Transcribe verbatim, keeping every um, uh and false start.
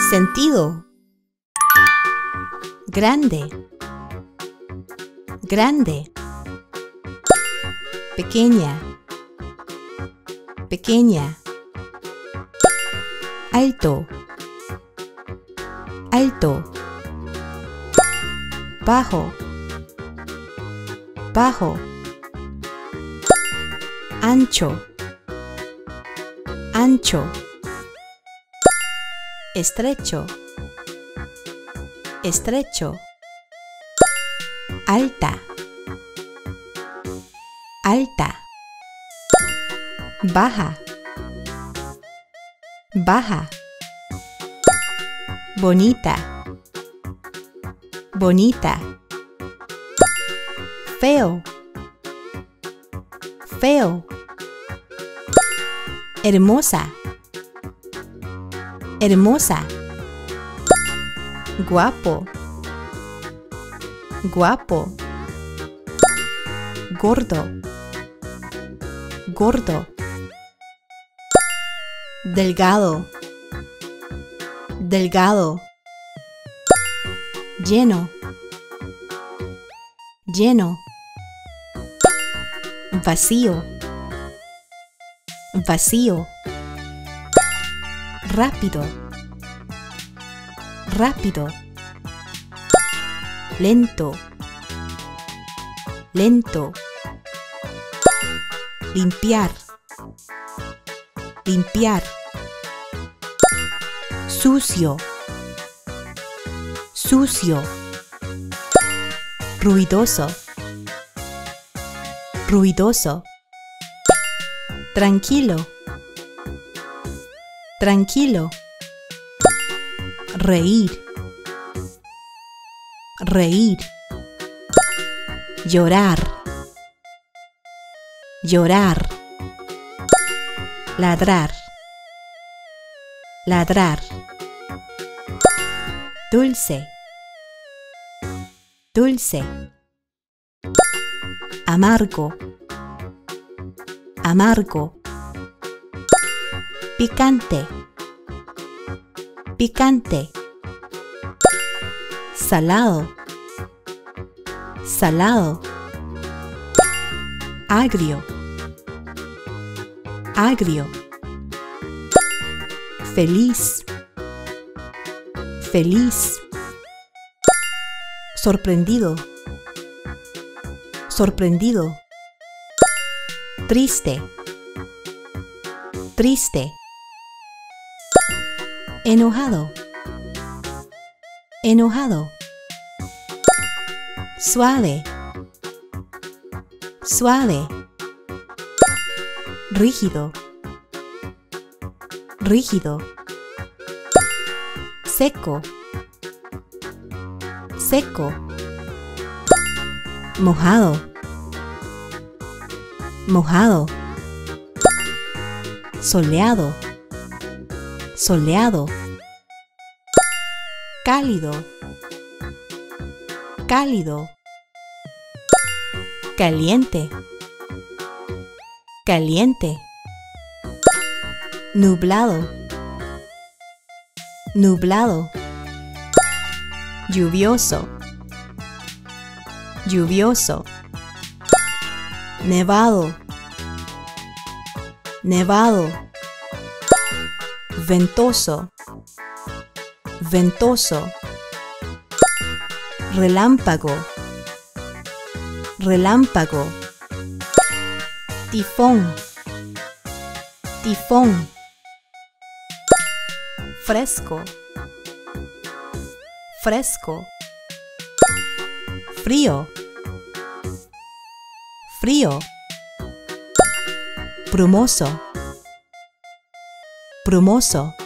Sentido. Grande. Grande. Pequeña. Pequeña. Alto. Alto. Bajo. Bajo. Ancho. Ancho. Estrecho. Estrecho. Alta. Alta. Baja. Baja. Bonita. Bonita. Feo. Feo. Hermosa. Hermosa. Guapo. Guapo. Gordo. Gordo. Delgado. Delgado. Lleno. Lleno. Vacío. Vacío. Rápido. Rápido. Lento. Lento. Limpiar. Limpiar. Sucio. Sucio. Ruidoso. Ruidoso. Tranquilo. Tranquilo. Reír. Reír. Llorar. Llorar. Ladrar. Ladrar. Dulce. Dulce. Amargo. Amargo. Picante. Picante. Salado. Salado. Agrio. Agrio. Feliz. Feliz. Sorprendido. Sorprendido. Triste. Triste. Enojado. Enojado. Suave. Suave. Rígido. Rígido. Seco. Seco. Mojado. Mojado. Soleado. Soleado. Cálido. Cálido. Caliente. Caliente. Nublado. Nublado. Lluvioso. Lluvioso. Nevado. Nevado. Ventoso. Ventoso. Relámpago. Relámpago. Tifón. Tifón. Fresco. Fresco. Frío. Frío. Brumoso. Brumoso.